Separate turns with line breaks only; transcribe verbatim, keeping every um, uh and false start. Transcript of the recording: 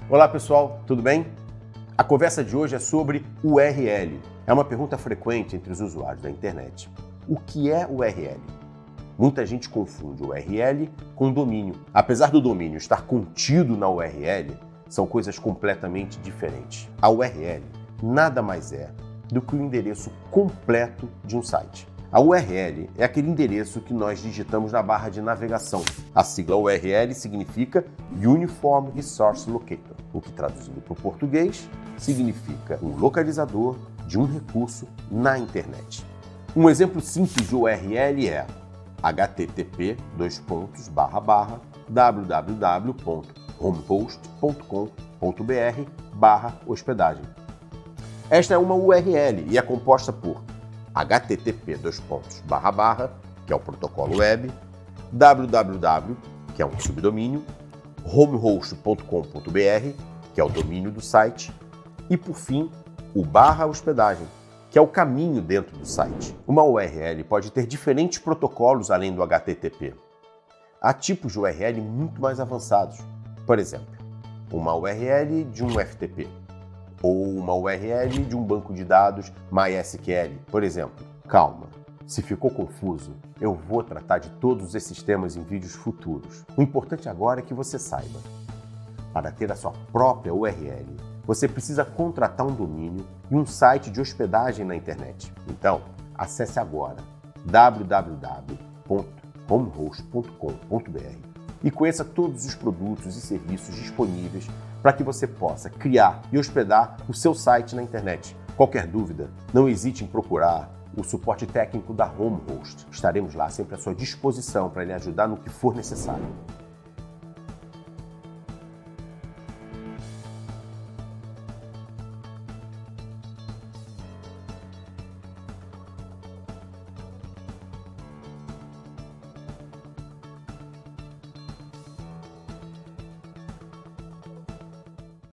Olá pessoal, tudo bem? A conversa de hoje é sobre U R L. É uma pergunta frequente entre os usuários da internet. O que é U R L? Muita gente confunde U R L com domínio. Apesar do domínio estar contido na U R L, são coisas completamente diferentes. A U R L nada mais é do que o endereço completo de um site. A U R L é aquele endereço que nós digitamos na barra de navegação. A sigla U R L significa Uniform Resource Locator, o que traduzindo para o português significa um localizador de um recurso na internet. Um exemplo simples de U R L é h t t p dois pontos barra barra w w w ponto homehost ponto com ponto b r barra hospedagem. Esta é uma U R L e é composta por h t t p dois pontos barra barra, que é o protocolo web, www, que é um subdomínio, homehost ponto com ponto b r, que é o domínio do site, e por fim, o barra hospedagem, que é o caminho dentro do site. Uma U R L pode ter diferentes protocolos além do H T T P. Há tipos de U R L muito mais avançados. Por exemplo, uma U R L de um F T P. Ou uma U R L de um banco de dados MySQL, por exemplo. Calma, se ficou confuso, eu vou tratar de todos esses temas em vídeos futuros. O importante agora é que você saiba. Para ter a sua própria U R L, você precisa contratar um domínio e um site de hospedagem na internet. Então, acesse agora w w w ponto homehost ponto com ponto b r e conheça todos os produtos e serviços disponíveis para que você possa criar e hospedar o seu site na internet. Qualquer dúvida, não hesite em procurar o suporte técnico da Homehost. Estaremos lá sempre à sua disposição para lhe ajudar no que for necessário.